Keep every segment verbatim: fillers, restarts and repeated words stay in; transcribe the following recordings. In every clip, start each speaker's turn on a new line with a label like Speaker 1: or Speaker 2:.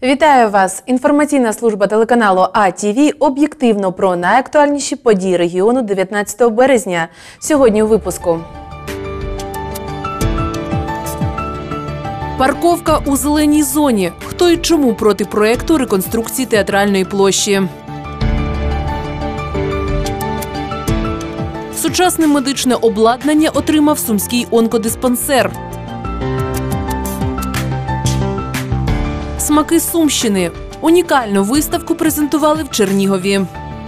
Speaker 1: Вітаю вас! Інформаційна служба телеканалу А Т В об'єктивно про найактуальніші події регіону дев'ятнадцятого березня. Сьогодні у випуску. Парковка у зеленій зоні. Хто і чому проти проєкту реконструкції театральної площі? Сучасне медичне обладнання отримав Сумський онкодиспансер. Смаки Сумщини. Унікальну виставку презентували в Чернігові.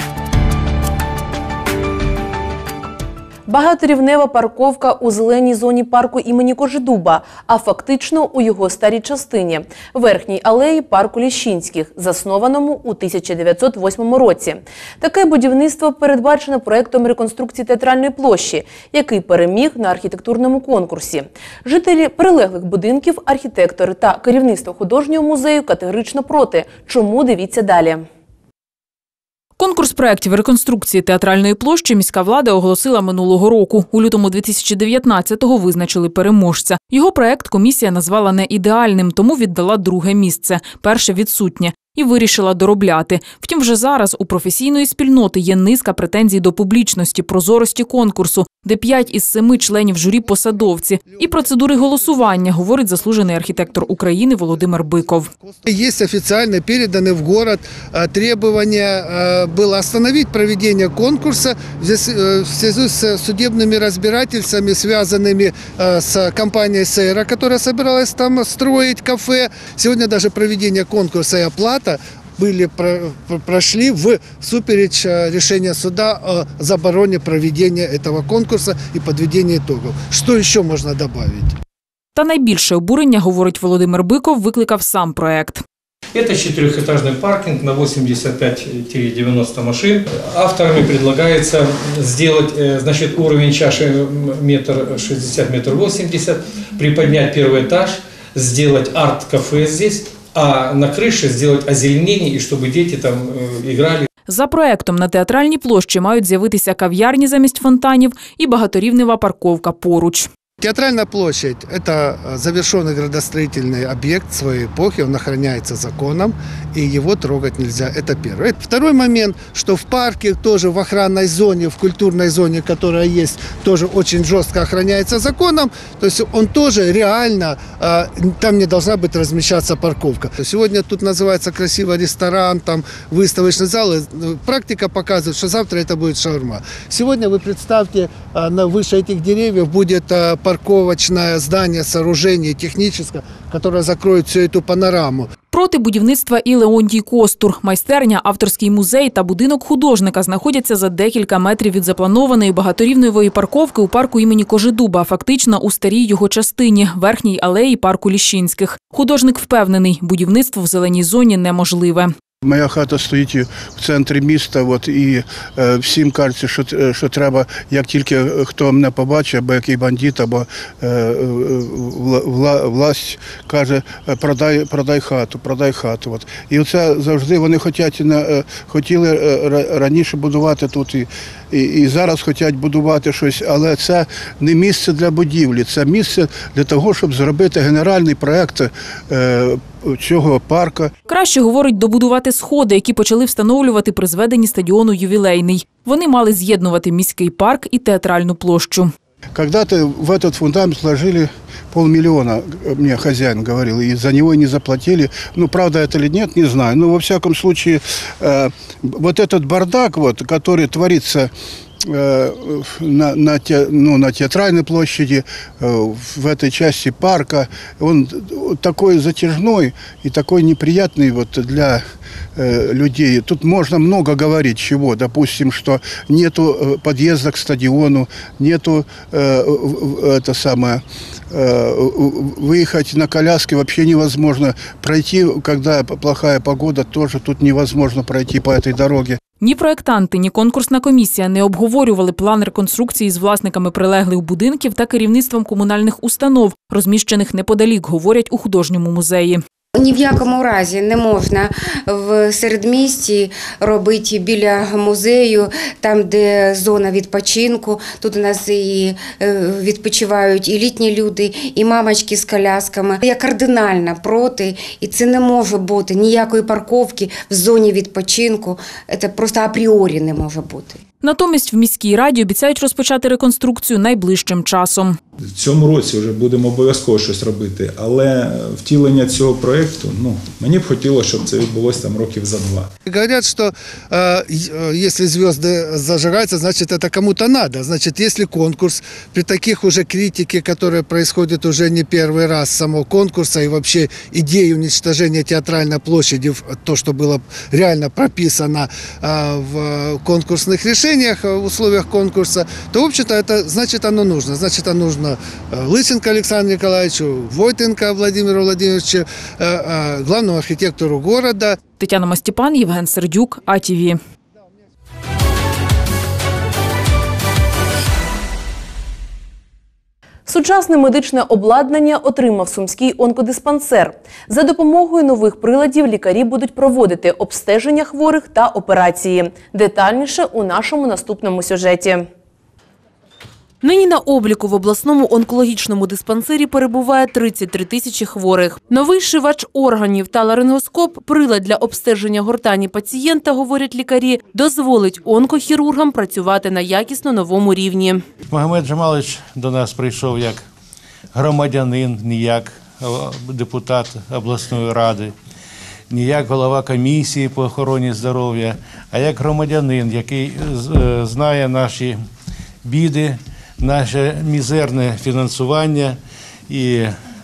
Speaker 1: Багаторівнева парковка у зеленій зоні парку імені Кожедуба, а фактично у його старій частині – верхній алеї парку Ліщинських, заснованому у тисяча дев'ятсот восьмому році. Таке будівництво передбачено проєктом реконструкції театральної площі, який переміг на архітектурному конкурсі. Жителі прилеглих будинків, архітектори та керівництво художнього музею категорично проти. Чому – дивіться далі. Конкурс проєктів реконструкції театральної площі міська влада оголосила минулого року. У лютому дві тисячі дев'ятнадцятого визначили переможця. Його проєкт комісія назвала не ідеальним, тому віддала друге місце. Перше відсутнє. І вирішила доробляти. Втім, вже зараз у професійної спільноти є низка претензій до публічності, прозорості конкурсу, де п'ять із семи членів журі – посадовці. І процедури голосування, говорить заслужений архітектор України Володимир Биков.
Speaker 2: Є офіційно передані в город требування було остановити проведення конкурсу в зв'язку з судебними розбирательствами, зв'язаними з компанією «Сейра», яка збиралась там строїти кафе. Сьогодні навіть проведення конкурсу і оплата были, прошли в супереч решения суда о забороне проведения этого конкурса и подведения итогов. Что еще можно добавить?
Speaker 1: Та найбільше обурення, говорить Володимир Биков, викликав сам проект.
Speaker 3: Это четырехэтажный паркинг на восемьдесят пять - девяносто машин. Авторами предлагается сделать, значит, уровень чаши метр шестьдесят, метр восемьдесят, приподнять первый этаж, сделать арт-кафе здесь, а на крыше сделать озеленение, и чтобы дети там играли.
Speaker 1: За проектом на театральній площі мають з'явитися кав'ярні замість фонтанів і багаторівнева парковка поруч.
Speaker 2: Театральная площадь – это завершенный градостроительный объект своей эпохи, он охраняется законом, и его трогать нельзя. Это первое. Второй момент, что в парке, тоже в охранной зоне, в культурной зоне, которая есть, тоже очень жестко охраняется законом, то есть он тоже реально, там не должна быть размещаться парковка. Сегодня тут называется красиво ресторан, там выставочный зал, практика показывает, что завтра это будет шаурма. Сегодня вы представьте, на выше этих деревьев будет парковочное здание, сооружение техническое, которое закроет всю эту панораму.
Speaker 1: Проти будівництва і Леонтій Костур. Майстерня, авторський музей та будинок художника знаходяться за декілька метрів від запланованої багаторівневої парковки у парку імені Кожедуба, фактично у старій його частині – верхній алеї парку Ліщинських. Художник впевнений, будівництво в зеленій зоні неможливе.
Speaker 4: Моя хата стоїть в центрі міста, от, і е, всім кажеться, що, що треба, як тільки хто мене побачить, або який бандит, або е, вла, власть каже, продай, продай хату, продай хату. От. І оце завжди вони хотять, хотіли раніше будувати тут, і, і, і зараз хочуть будувати щось, але це не місце для будівлі, це місце для того, щоб зробити генеральний проєкт е, цього парку.
Speaker 1: Краще, говорить, добудувати сходи, які почали встановлювати при зведенні стадіону «Ювілейний». Вони мали з'єднувати міський парк і театральну площу.
Speaker 4: Когда-то в этот фундамент вложили полмиллиона, мне хозяин говорил, и за него не заплатили. Ну, правда это или нет, не знаю. Но во всяком случае, э, вот этот бардак, вот, который творится э, на, на, те, ну, на театральной площади, э, в этой части парка, он такой затяжной и такой неприятный вот для э, людей. Тут можно много говорить чего. Допустим, что нету подъезда к стадиону, нету э, это самое, выехать на коляске вообще невозможно. Пройти, когда плохая погода, тоже тут невозможно пройти по этой дороге.
Speaker 1: Ні проєктанти, ні конкурсна комісія не обговорювали план реконструкції з власниками прилеглих будинків та керівництвом комунальних установ, розміщених неподалік, говорять у художньому музеї.
Speaker 5: Ні в якому разі не можна в середмісті робити біля музею, там, де зона відпочинку. Тут у нас і відпочивають і літні люди, і мамочки з колясками. Я кардинально проти, і це не може бути ніякої парковки в зоні відпочинку. Це просто апріорі не може бути.
Speaker 6: Натомість в міській раді обіцяють розпочати реконструкцію найближчим часом.
Speaker 7: В цьому році вже будемо обов'язково щось робити, але втілення цього проєкту, ну, мені б хотілося, щоб це відбулося там років за два.
Speaker 2: Говорят, что э, если звезды зажигаются, значит это кому-то надо. Значит, если конкурс, при таких уже критике, которая происходит уже не первый раз самого конкурса и вообще идеи уничтожения театральной площади, то, что было реально прописано э, в конкурсных решениях, в условиях конкурса, то, в общем-то, это значит оно нужно. Значит, оно нужно Лысенко Александру Николаевичу, Войтенко Владимиру Владимировичу, главному архитектору города.
Speaker 6: Тетяна Мастіпан, Євген Сердюк, А Т В.
Speaker 1: Сучасне медичне обладнання отримав Сумський онкодиспансер. За допомогою нових приладів лікарі будуть проводити обстеження хворих та операції. Детальніше у нашому наступному сюжеті. Нині на обліку в обласному онкологічному диспансері перебуває тридцять три тисячі хворих. Новий шивач органів та ларингоскоп, прилад для обстеження гортані пацієнта, говорять лікарі, дозволить онкохірургам працювати на якісно новому рівні.
Speaker 8: Магомед Джамалович до нас прийшов як громадянин, не як депутат обласної ради, не як голова комісії по охороні здоров'я, а як громадянин, який знає наші біди, наше мізерне фінансування, і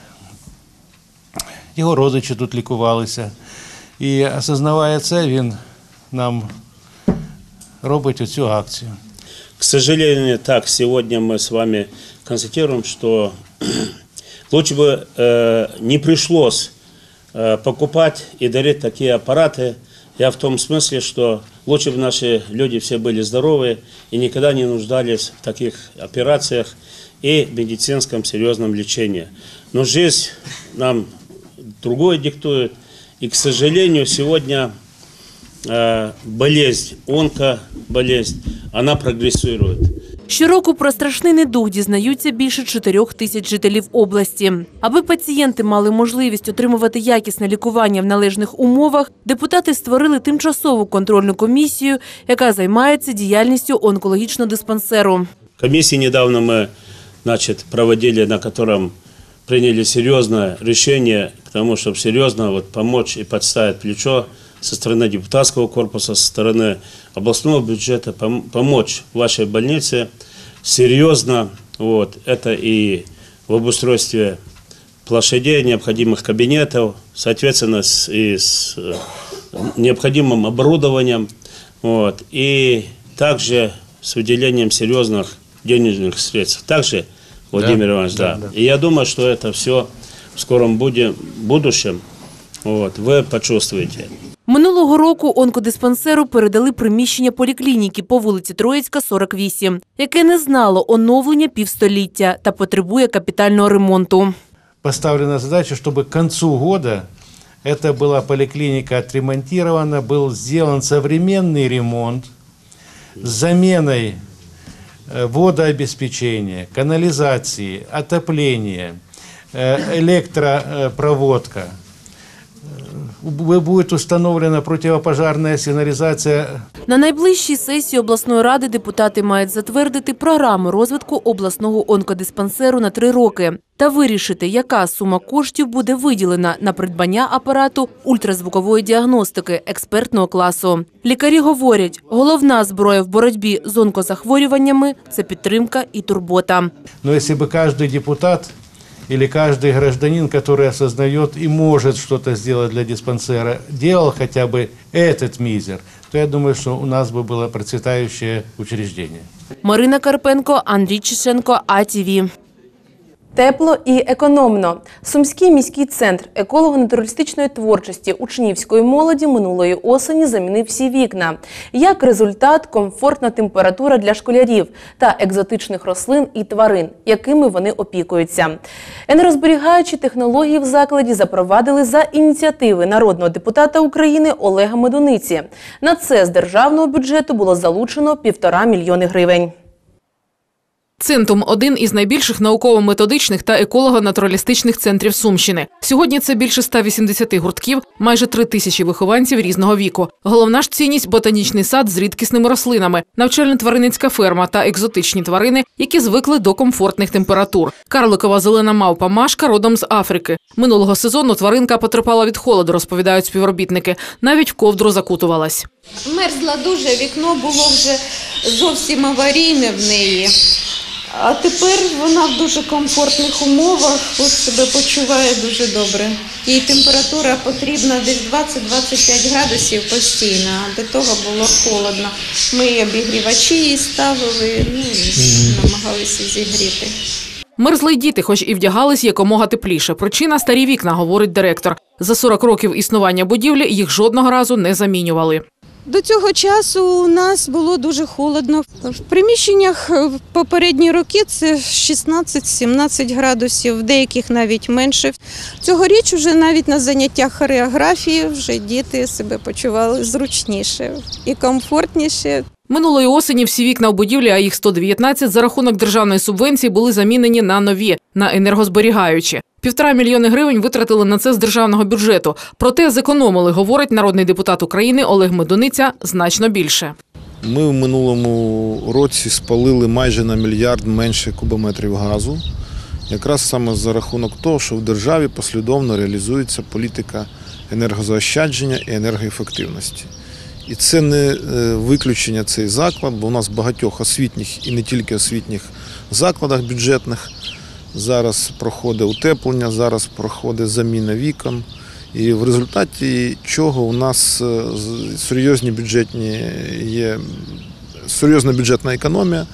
Speaker 8: його родичі тут лікувалися. І осознавая це, він нам робить оцю акцію.
Speaker 9: К сожалению, так, сегодня мы с вами констатируем, что лучше бы э, не пришлось э, покупать и дарить такие аппараты. Я в том смысле, что лучше бы наши люди все были здоровы и никогда не нуждались в таких операциях и медицинском серьезном лечении. Но жизнь нам другое диктует. И, к сожалению, сегодня э, болезнь, онкоболезнь, она прогрессирует.
Speaker 1: Щороку про страшний недуг дізнаються більше чотирьох тисяч жителів області. Аби пацієнти мали можливість отримувати якісне лікування в належних умовах, депутати створили тимчасову контрольну комісію, яка займається діяльністю онкологічного диспансеру.
Speaker 9: Комиссии недавно мы, значит, проводили, на котором приняли серьезное решение к тому, чтобы серьезно вот помочь и подставить плечо со стороны депутатского корпуса, со стороны областного бюджета, помочь вашей больнице серьезно. Вот, это и в обустройстве площадей, необходимых кабинетов, соответственно, с, и с необходимым оборудованием, вот, и также с выделением серьезных денежных средств. Также, Владимир да, Иванович, да. да. И я думаю, что это все в скором будущем вот, вы почувствуете.
Speaker 1: Минулого року онкодиспансеру передали приміщення поліклініки по вулиці Троїцька, сорок вісім, яке не знало оновлення півстоліття та потребує капітального ремонту.
Speaker 8: Поставлена задача, щоб к концу года эта была поликлиника отремонтирована, был сделан современный ремонт с заменой водообеспечения, канализации, отопления, электропроводка. Буде установлена протипожарна сигналізація.
Speaker 1: На найближчій сесії обласної ради депутати мають затвердити програму розвитку обласного онкодиспансеру на три роки та вирішити, яка сума коштів буде виділена на придбання апарату ультразвукової діагностики експертного класу. Лікарі говорять, головна зброя в боротьбі з онкозахворюваннями – це підтримка і турбота.
Speaker 8: Ну, якщо б кожен депутат или каждый гражданин, который осознает и может что-то сделать для диспансера, делал хотя бы этот мизер, то я думаю, что у нас бы было процветающее учреждение.
Speaker 1: Марина Карпенко, Андрій Чешенко, А Т В. Тепло і економно. Сумський міський центр еколого-натуралістичної творчості учнівської молоді минулої осені замінив всі вікна. Як результат – комфортна температура для школярів та екзотичних рослин і тварин, якими вони опікуються. Енергозберігаючі технології в закладі запровадили за ініціативи народного депутата України Олега Медуниці. На це з державного бюджету було залучено півтора мільйони гривень.
Speaker 6: Центум – один із найбільших науково-методичних та еколого-натуралістичних центрів Сумщини. Сьогодні це більше ста вісімдесяти гуртків, майже три тисячі вихованців різного віку. Головна ж цінність – ботанічний сад з рідкісними рослинами, навчально-тваринницька ферма та екзотичні тварини, які звикли до комфортних температур. Карликова зелена мавпа Машка родом з Африки. Минулого сезону тваринка потерпала від холоду, розповідають співробітники. Навіть в ковдру закутувалась.
Speaker 10: Мерзла дуже, вікно було вже зовсім аварійне в неї. А тепер вона в дуже комфортних умовах, от себе почуває дуже добре. Їй температура потрібна десь двадцять - двадцять п'ять градусів постійно, а до того було холодно. Ми і обігрівачі їй ставили, ну і намагалися зігріти.
Speaker 6: Мерзли й діти, хоч і вдягались якомога тепліше. Причина – старі вікна, говорить директор. За сорок років існування будівлі їх жодного разу не замінювали.
Speaker 10: До цього часу у нас було дуже холодно. В приміщеннях в попередні роки це шістнадцять - сімнадцять градусів, в деяких навіть менше. Цьогоріч вже навіть на заняттях хореографії вже діти себе почували зручніше і комфортніше.
Speaker 6: Минулої осені всі вікна в будівлі, а їх сто дев'ятнадцять, за рахунок державної субвенції були замінені на нові, на енергозберігаючі. Півтора мільйони гривень витратили на це з державного бюджету. Проте зекономили, говорить народний депутат України Олег Медуниця, значно більше.
Speaker 11: Ми в минулому році спалили майже на мільярд менше кубометрів газу. Якраз саме за рахунок того, що в державі послідовно реалізується політика енергозаощадження і енергоефективності. І це не виключення цей заклад, бо у нас в багатьох освітніх і не тільки освітніх закладах бюджетних зараз проходить утеплення, зараз проходить заміна вікон. І в результаті чого у нас серйозні бюджетні є, серйозна бюджетна економія,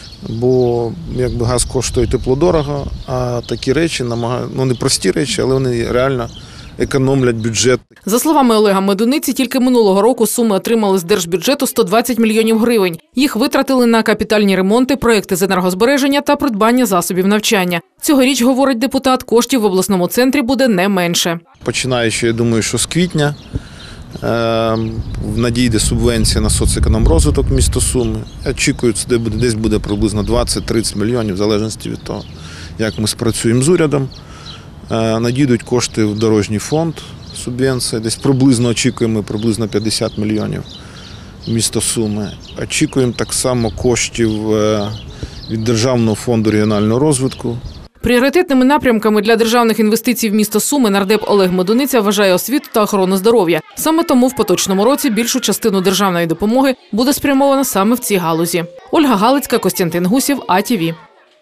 Speaker 11: бо якби газ коштує тепло дорого, а такі речі, ну не прості речі, але вони реально економлять бюджет.
Speaker 6: За словами Олега Медуниці, тільки минулого року Суми отримали з держбюджету сто двадцять мільйонів гривень. Їх витратили на капітальні ремонти, проекти з енергозбереження та придбання засобів навчання. Цьогоріч, говорить депутат, коштів в обласному центрі буде не менше.
Speaker 11: Починаючи, я думаю, що з квітня надійде субвенція на соцекономрозвиток міста Суми. Очікують, що десь буде приблизно двадцять - тридцять мільйонів, в залежності від того, як ми спрацюємо з урядом. Надійдуть кошти в дорожній фонд, субвенція, десь приблизно очікуємо приблизно п'ятдесят мільйонів місто Суми. Очікуємо так само коштів від Державного фонду регіонального розвитку.
Speaker 6: Пріоритетними напрямками для державних інвестицій в місто Суми нардеп Олег Медуниця вважає освіту та охорону здоров'я. Саме тому в поточному році більшу частину державної допомоги буде спрямована саме в цій галузі. Ольга Галицька, Костянтин Гусів, А Т В.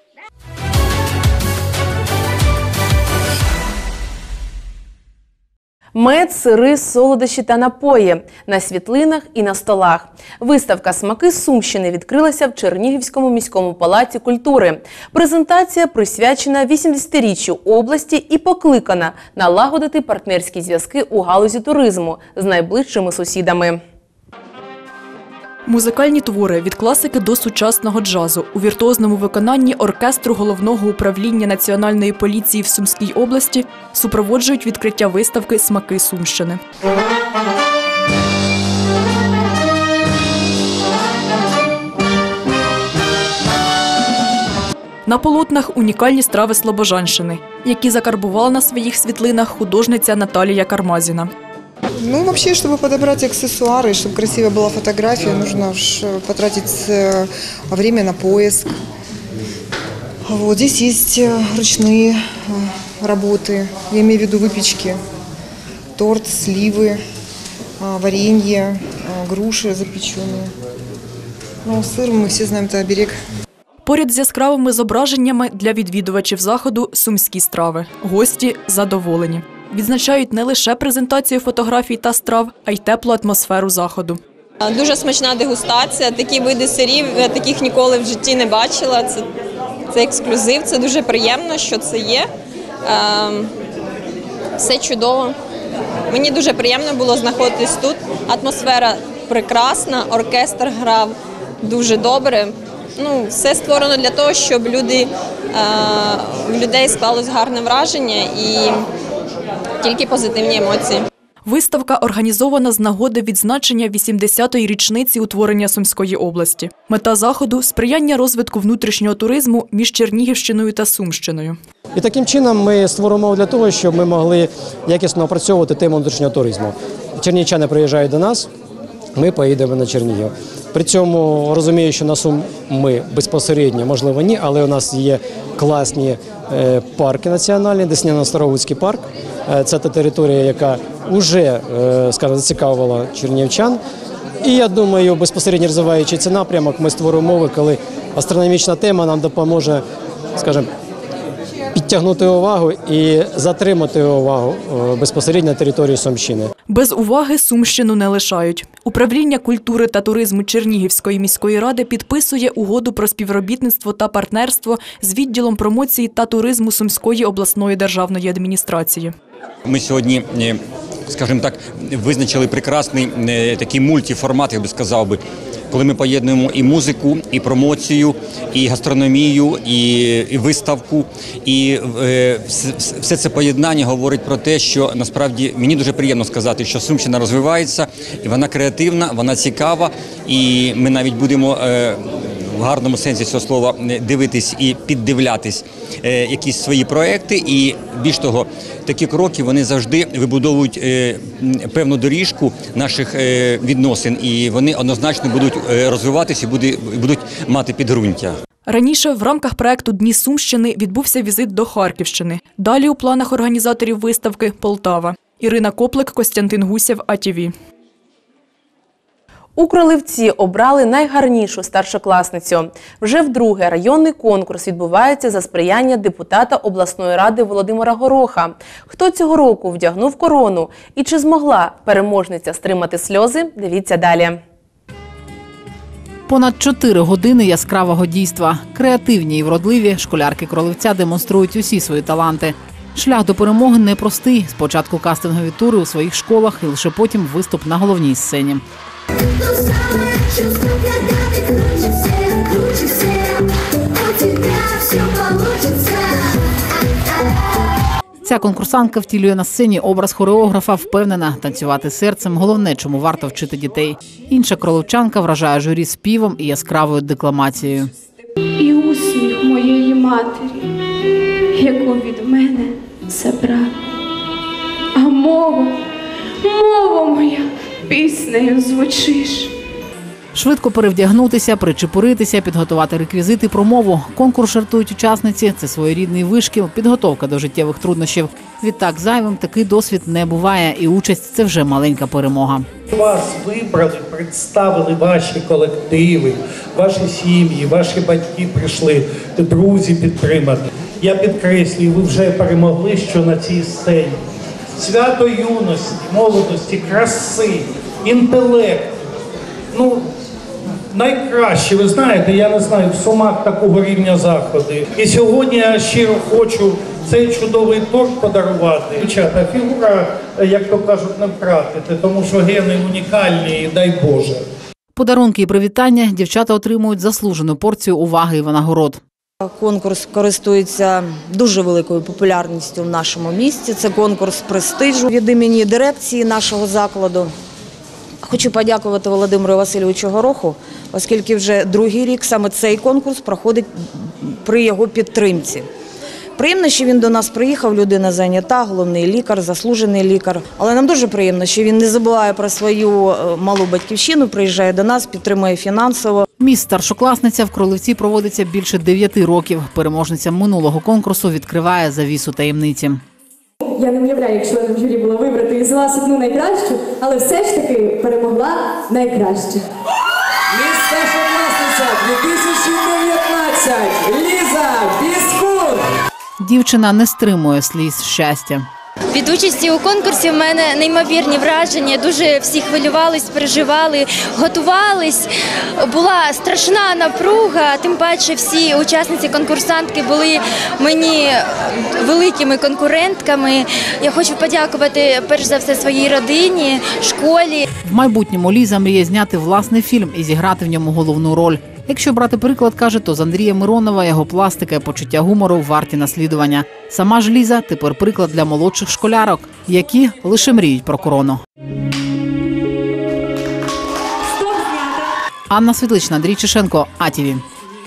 Speaker 1: Мед, сири, солодощі та напої на світлинах і на столах. Виставка «Смаки Сумщини» відкрилася в Чернігівському міському палаці культури. Презентація присвячена вісімдесятиріччю області і покликана налагодити партнерські зв'язки у галузі туризму з найближчими сусідами.
Speaker 12: Музикальні твори від класики до сучасного джазу у віртуозному виконанні оркестру Головного управління Національної поліції в Сумській області супроводжують відкриття виставки «Смаки Сумщини». На полотнах унікальні страви Слобожанщини, які закарбувала на своїх світлинах художниця Наталія Кармазіна.
Speaker 13: Ну, вообще, чтобы подобрать аксессуары, чтобы красиво была фотография, нужно потратить время на поиск. Вот здесь есть ручные работы, я имею в виду выпечки, торт, сливы, варенье, груши запеченные. Ну, сыр, мы все знаем, это оберег.
Speaker 12: Поряд з яскравими зображеннями для відвідувачів заходу сумські страви. Гості задоволені. Відзначають не лише презентацію фотографій та страв, а й теплу атмосферу заходу.
Speaker 14: Дуже смачна дегустація. Такі види сирів, я таких ніколи в житті не бачила. Це, це ексклюзив, це дуже приємно, що це є. Ем, все чудово. Мені дуже приємно було знаходитись тут. Атмосфера прекрасна, оркестр грав дуже добре. Ну, все створено для того, щоб люди, в людей склалось гарне враження і тільки позитивні емоції.
Speaker 12: Виставка організована з нагоди відзначення вісімдесятої річниці утворення Сумської області. Мета заходу – сприяння розвитку внутрішнього туризму між Чернігівщиною та Сумщиною.
Speaker 15: І таким чином ми створимо для того, щоб ми могли якісно опрацьовувати тему внутрішнього туризму. Чернігівчани приїжджають до нас, ми поїдемо на Чернігів. При цьому розумію, що на Сум ми безпосередньо, можливо, ні, але у нас є класні парки національні, Десняно-Старовицький парк. Це та територія, яка вже, скажімо, зацікавила чернігівчан. І я думаю, безпосередньо розвиваючи цей напрямок, ми створимо умови, коли астрономічна тема нам допоможе, скажімо, підтягнути увагу і затримати увагу безпосередньо на території Сумщини.
Speaker 12: Без уваги Сумщину не лишають. Управління культури та туризму Чернігівської міської ради підписує угоду про співробітництво та партнерство з відділом промоції та туризму Сумської обласної державної адміністрації.
Speaker 16: Ми сьогодні, скажімо так, визначили прекрасний такий мультиформат, я би сказав би, коли ми поєднуємо і музику, і промоцію, і гастрономію, і виставку. І все це поєднання говорить про те, що насправді мені дуже приємно сказати, що Сумщина розвивається, і вона креативна, вона цікава, і ми навіть будемо в гарному сенсі цього слова дивитись і піддивлятись якісь свої проекти. І більш того, такі кроки, вони завжди вибудовують певну доріжку наших відносин, і вони однозначно будуть розвиватися і будуть мати підґрунтя.
Speaker 12: Раніше в рамках проекту «Дні Сумщини» відбувся візит до Харківщини. Далі у планах організаторів виставки – Полтава. Ірина Коплик, Костянтин Гусєв, А Ті Ві.
Speaker 1: У Кролевці обрали найгарнішу старшокласницю. Вже вдруге районний конкурс відбувається за сприяння депутата обласної ради Володимира Гороха. Хто цього року вдягнув корону і чи змогла переможниця стримати сльози – дивіться далі.
Speaker 17: Понад чотири години яскравого дійства. Креативні і вродливі школярки Кролевця демонструють усі свої таланти. Шлях до перемоги непростий. Спочатку кастингові тури у своїх школах і лише потім виступ на головній сцені. Ця конкурсантка втілює на сцені образ хореографа, впевнена, танцювати серцем – головне, чому варто вчити дітей. Інша кролевчанка вражає журі співом і яскравою декламацією.
Speaker 18: І усміх моєї матері, яку від мене забрав. А мова, мова моя, піснею звучиш.
Speaker 17: Швидко перевдягнутися, причепуритися, підготувати реквізити, промову. Конкурс жартують учасниці – це своєрідний вишкіл, підготовка до життєвих труднощів. Відтак зайвим такий досвід не буває, і участь – це вже маленька перемога.
Speaker 19: Вас вибрали, представили ваші колективи, ваші сім'ї, ваші батьки прийшли, друзі підтримати. Я підкреслюю, ви вже перемогли, що на цій сцені. Свято юності, молодості, краси, інтелекту. Ну, найкраще, ви знаєте, я не знаю, в Сумах такого рівня заходи. І сьогодні я щиро хочу цей чудовий торт подарувати. Дівчата, фігура, як то кажуть, не втратити, тому що гени унікальні, дай Боже.
Speaker 17: Подарунки і привітання дівчата отримують заслужену порцію уваги і винагород.
Speaker 20: Конкурс користується дуже великою популярністю в нашому місті. Це конкурс престижу від імені дирекції нашого закладу. Хочу подякувати Володимиру Васильовичу Гороху, оскільки вже другий рік саме цей конкурс проходить при його підтримці. Приємно, що він до нас приїхав, людина зайнята, головний лікар, заслужений лікар. Але нам дуже приємно, що він не забуває про свою малу батьківщину, приїжджає до нас, підтримує фінансово.
Speaker 17: Міс старшокласниця в Кролевці проводиться більше дев'яти років. Переможниця минулого конкурсу відкриває завісу таємниці.
Speaker 21: Я не уявляю, як членом журі було вибрати і взяла одну найкращу, але все ж таки перемогла найкраща.
Speaker 22: Міс старшокласниця дві тисячі дев'ятнадцять Ліза Біскур.
Speaker 17: Дівчина не стримує сліз щастя.
Speaker 3: Від участі у конкурсі в мене неймовірні враження. Дуже всі хвилювались, переживали, готувались. Була страшна напруга, тим паче всі учасниці конкурсантки були мені великими конкурентками. Я хочу подякувати перш за все своїй родині, школі.
Speaker 17: В майбутньому Ліза мріє зняти власний фільм і зіграти в ньому головну роль. Якщо брати приклад, каже, то з Андрія Миронова його пластика і почуття гумору варті наслідування. Сама ж Ліза тепер приклад для молодших школярок, які лише мріють про корону. Анна Світлична, Андрій Чешенко, А Ті Ві.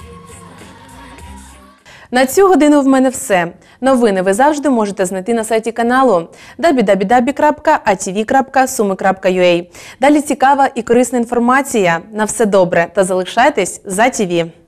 Speaker 1: На цю годину в мене все. Новини ви завжди можете знайти на сайті каналу дабл ю дабл ю дабл ю крапка а ті ві крапка суми крапка ю а. Далі цікава і корисна інформація. На все добре та залишайтесь за Ті Ві.